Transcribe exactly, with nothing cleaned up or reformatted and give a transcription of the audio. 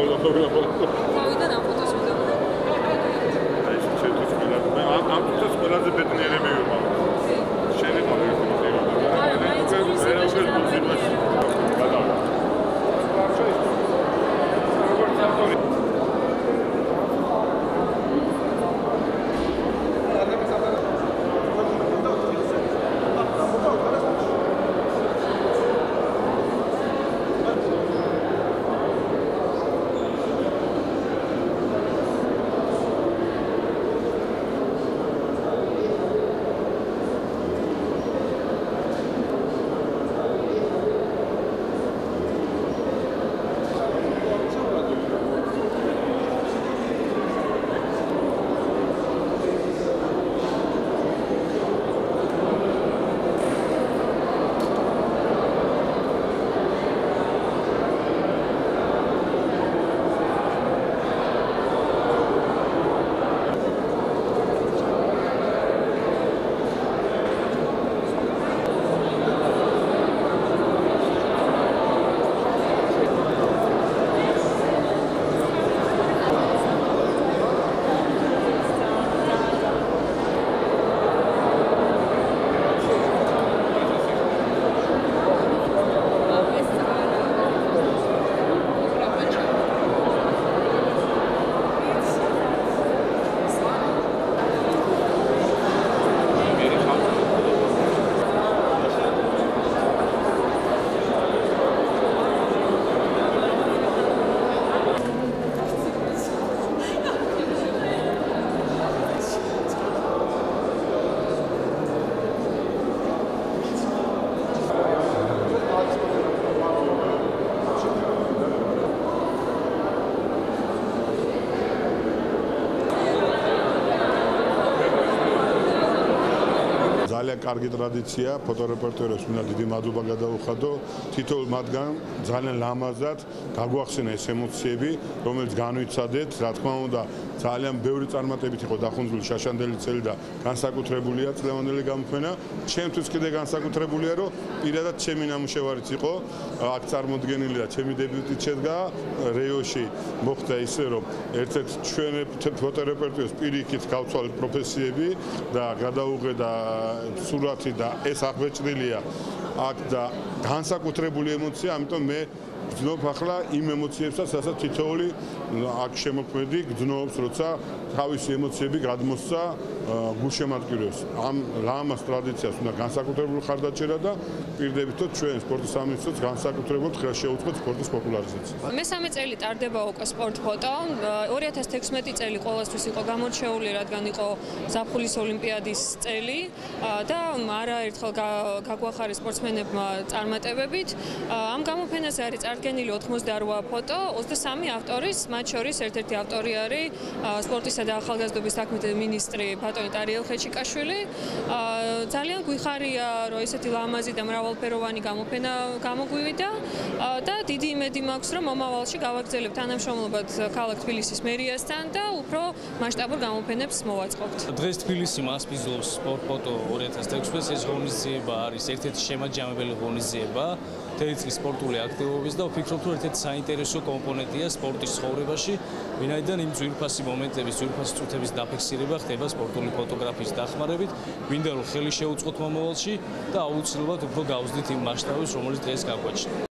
თავიდან ამ ფოტოს უნდა აი ეს ჩემთვის ყველაზე მე ამ ამ ფოტოს ყველაზე ბედნიერები ვიყავ. შენი მომენტი იყო. არა, მაინც გულისხმობ გადავიდა. ძალიან კარგი ტრადიცია ფოტორეპორტერებს მინდა დიდი მადლობა გადაუხადო თითოეულ მათგან ძალიან ლამაზად გაგვახსენა ეს ემოციები რომელიც განვიცადეთ რა თქმა უნდა ძალიან ბევრი წარმატებით იყო დახუნძული შაშანდელი წელი და განსაკუთრებულია წლევანდელი გამოფენა ჩემთვის კიდე განსაკუთრებულია რომ პირადად ჩემი ნამუშევარიც იყო აქ წარმოდგენილია ჩემი დებიუტი შედგა რეოში მოხდა ისე რომ ერთ-ერთ ჩვენ ფოტორეპორტერებს პირიქით გავცვალეთ პროფესიები და გადაუღედა სურათი და ეს აღბეჭდილია აქ და განსაკუთრებული ემოცია, ამიტომ მე გძნობ ახლა იმ ემოციებსაც, რასაც თითოეული აქ შემოქმედი გძნობს, როცა თავისი ემოციები გადმოსცა გულშემატკივრებს. ამ ლამაზ ტრადიციას უნდა განსაკუთრებული ხარდაჭერა და პირდებითო ჩვენ სპორტის სამინისტროც განსაკუთრებულად ხელს შეუწყოთ სპორტის პოპულარიზაციას. მესამე წელი ტარდება უკვე სპორტ ფოტო. ორი ათას თექვსმეტი წელი ყოველთვის იყო გამორჩეული, რადგან იყო ზაფხულის ოლიმპიადის წელი და არაერთხელ გაგვახარეს სპორტსმენებმა წარმატებებით. ამ გამოფენაზე არის წარდგენილი ოცდაოთხ ფოტო, ოცდასამი ავტორის, მათ შორის ერთ-ერთი ავტორი არის სპორტისა და ახალგაზრდობის საქმეთა მინისტრი ბატონი ტარიელ ხეჩიკაშვილი. ძალიან გვიხარია, რომ ესეთი ლამაზი და მრავალფეროვანი გამოფენა გამოგვივიდა და დიდი იმედი მაქვს, რომ მომავალში გავაგრძელებთ თანამშრომლობად ქალაქ თბილისის მერიასთან და უფრო მასშტაბურ გამოფენებს მოვაწყობთ. დღეს თბილისი მასპინძლობს სპორტ ფოტო ორი ათას თექვსმეტი ეს ღონისძიება არის ერთ-ერთი შემაჯამებელი ღონისძიება მთელი წლის სპორტული აქტივობის და ვფიქრობ, რომ ერთ-ერთი საინტერესო კომპონენტია სპორტის ცხოვრებაში, ვინაიდან იმ ძვირფასი მომენტების, ძვირფასი წუთების დაფიქსირება ხდება სპორტული ფოტოგრაფიის დახმარებით, გვინდა რომ ხელი შეუწყოთ მომავალში და აუცილებლად უფრო გავზრდით იმ მასშტაბებს, რომელიც დღეს გაგვაჩნია.